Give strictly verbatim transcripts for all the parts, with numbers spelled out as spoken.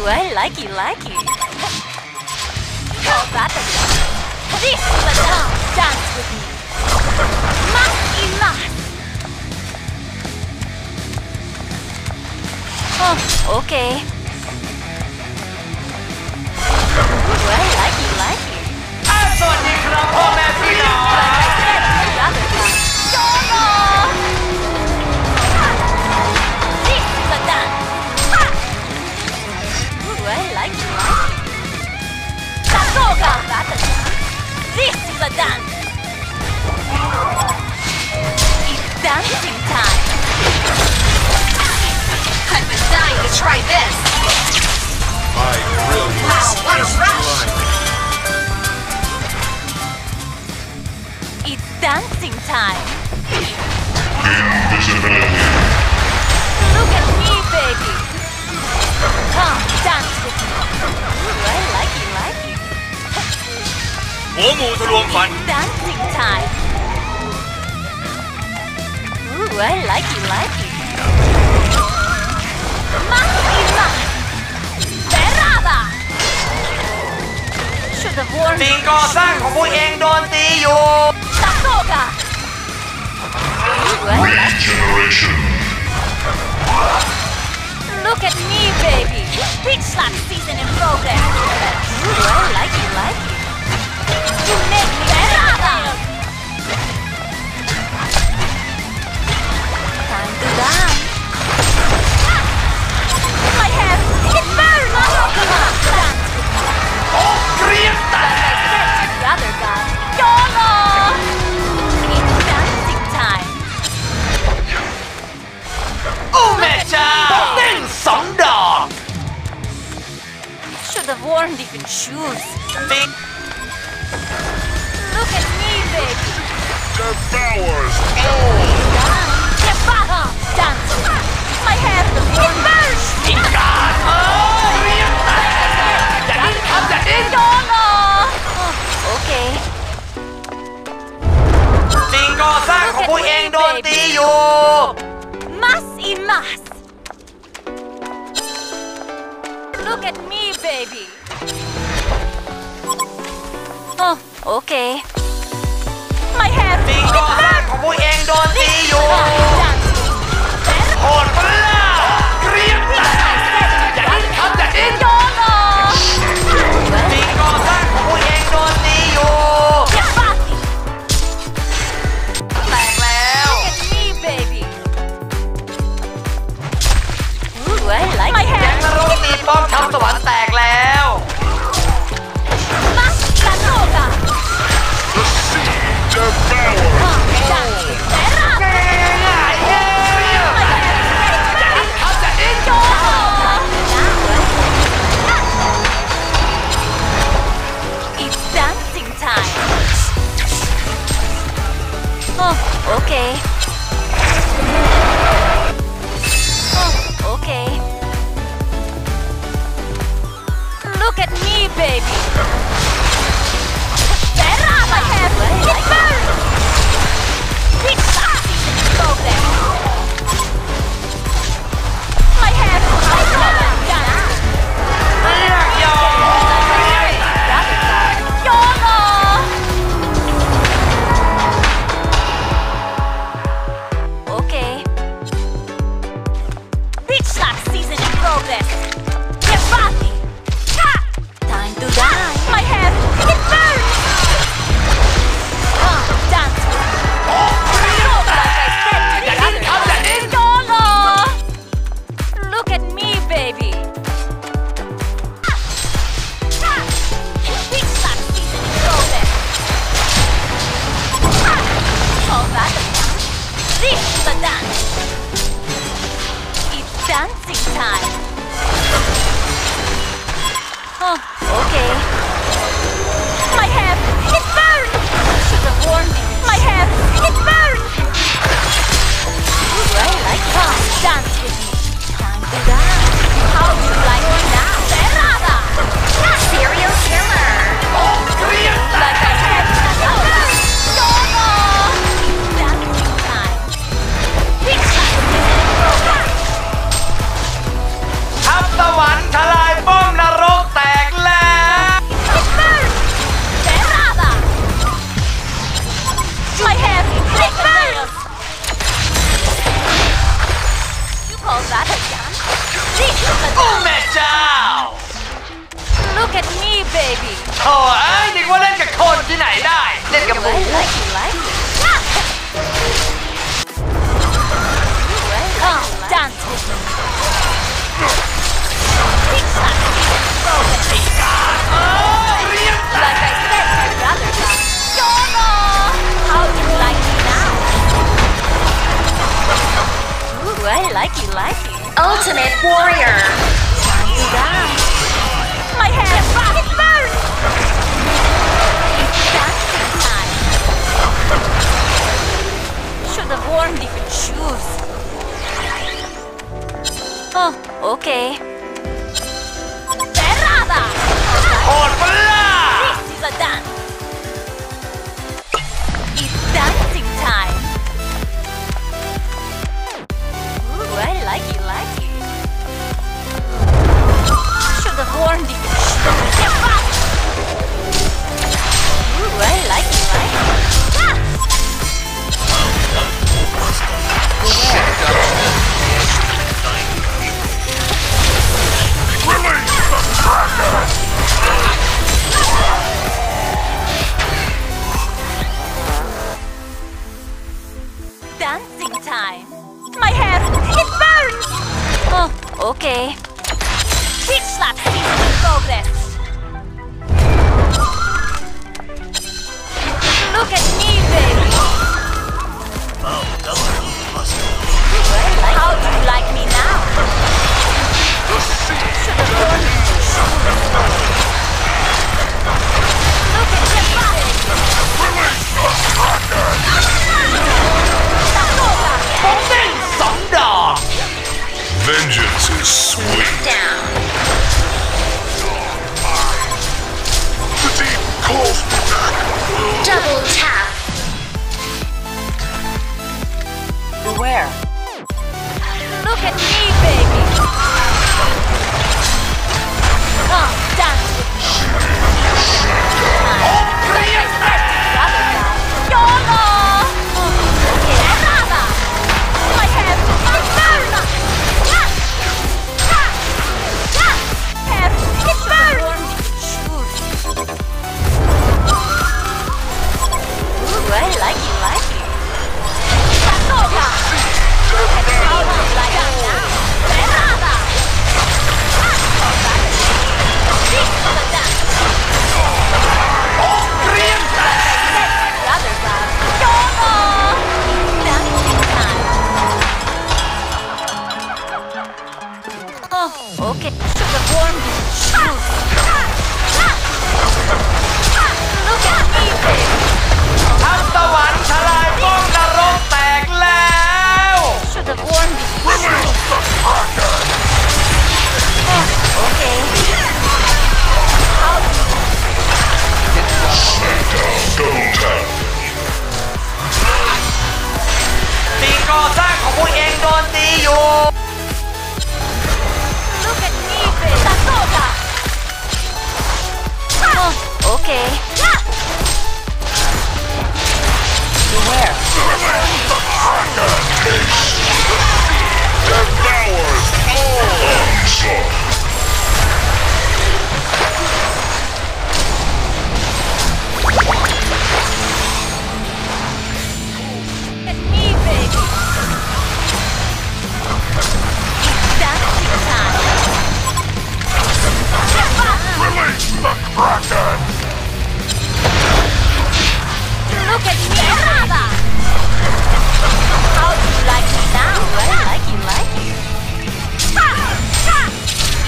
Ooh, I like it, like it. All that again. This is a dance. Dance with me. Más y más. Oh, okay. Ooh, I like it, like it. สวัสดีครับพ่อแม่พี่น้อง This is a dance. Ooh, I like it, like it. Sasoga, that's a dance. This is a dance. It's dancing time. I've been dying to try this. My brilliance Wow, what a is rush! blinding. It's dancing time. Invisibility. Look at me, baby. Come, dance with me. Ooh, I like it, like it. หัวหมูทะลวงฟัน Dancing time. Ooh, I like it, like it. Más y más. Berrada. Should have warned สิ่งก่อสร้างของพวกเองโดนตีอยู่ Sasoga. Ooh, I like it. Regeneration. Look at me, baby. Bitch slap season in progress. Ooh, I like it, like it. You make me berrada. Time to dance. My hair, it burns. Come on, dance with me. โอ้เกรียดแตก Said to the other guy, YOLO. It's dancing time. โอ้แม่เจ้าเต้นสองดอก Should have worn different shoes. สิ่ง Look at me, baby. Devours all. Dance. Get back up. Dance. My hair, it burns. จิงกาเอ้ยเกรียดแตกอย่าดิ้นครับอย่าดิ้น YOLO. Oh, okay. สิ่งก่อสร้างของพวกเองโดนตีอยู่ Más y más. Look at me, baby. Oh, okay. My hair, สิ่ง it ก่อสร้าง burns. ของพวกเองโดนตีอยู่ Dance. โหดปะล่ะเกรียดแตกอย่าดิ้นครับอย่าดิ้น YOLO. สิ่งก่อสร้างของพวกเองโดนตีอยู่ Get back. แตกแล้ว Look at me, baby. Ooh, I like my แก๊ hair. งนรกตีป้อมทัพสวรรค์แตกแล้ว Más Sasoga. The sea devours. Come, dance. Berrada. ง่ายๆเย้อย่าดิ้นครับอย่าดิ้น It's dancing time. Oh, okay. Oh, okay. Look at me, baby. Berrada. My hair, it burns. It's sassy in progress. My hair, I love it. Dance. เรียกยอมเรียกแตก YOLO! Okay. Bitch slap season in progress. Get body. Ha! Time to die. My hair, it burns. Come, dance with me. โอ้เรียกแตกอย่าดิ้นครับอย่าดิ้น YOLO! Look at me, baby. Bitch slap season in progress. All that again. This is a dance. It's dancing time. Oh, okay. My hair, it burns. Should have warned me. My hair, it burns. Ooh, I like it. Dance with me. Time to dance. How do you like it now? Berrada. Serial killer. โอ้เกรียดแต Like ก I said, YOLO. It's dancing time. Big slap season in progress. ทัพสวรรค์ทลายป้อม My hair it burns! You call that a dance? This is a โอ้ dance! แม่เจ้า Look at me, baby! โถ่เอ้ยนึกว่าเล่นกับคนที่ไหนได้ เล่นกับหมู I like you, like you. Come, dance with me. Big slap. Like I said, my brother got. Yolo! How do you like me now? Ooh, I like you, like you. Ultimate Warrior. Down. My hair, it burns! It's dancing time. Should have worn different shoes. Oh, okay. Ferrada! โหดปะล่ะ This is a dance. It's dancing time. Ooh, I like you, like you. Should have worn different shoes. Get back! Ooh, I like you, like you. Ah! Dancing time. My hair, it burns! Oh, okay. Bitch slap season in progress. Look at me, baby. How do you like me now? Should have worn shoes. Look at your body. ผมเด้งสองดอก Vengeance is sweet. Down. The deep calls me back. Double tap. Beware. Look at me, baby. Come, dance with me. Like I said, brother guy. YOLO! Okay, Ferrada! My hair, my burn! Yeah! Yeah! Yeah! Hair, it burns! Shoes. Ooh, I like you, like you. Pasoga! How do you like it now? Ferrada! This is a dance. เกรียงแตก Brother guy. YOLO! Dancing time. Oh, okay. Should have worn these shoes. Look at me, baby. ทั้งสวรรค์ทลายฟ้องนรกแตกแล้ว Should have worn these shoes. Oh, okay. How do you Double tap. สิ่งก่อสร้างของพวกเองโดนตีอยู่ look at me, baby? Pasoga! Oh, okay. Beware. Devours all onslaught. Look at me, baby. It's dancing time. Get back! Release the Kraken. Look at me, Ferrada! How do you like me now? I like you, like you. Ha! Ha!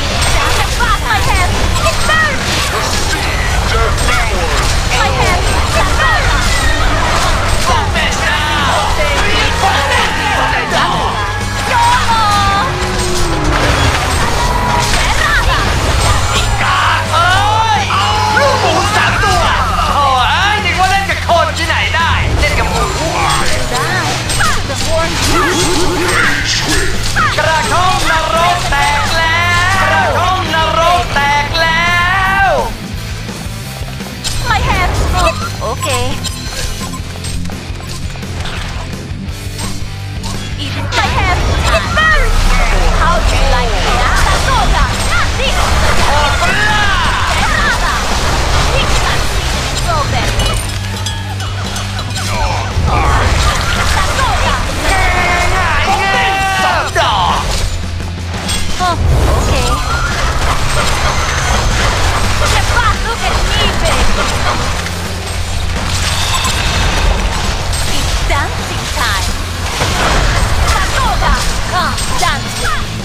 Ha!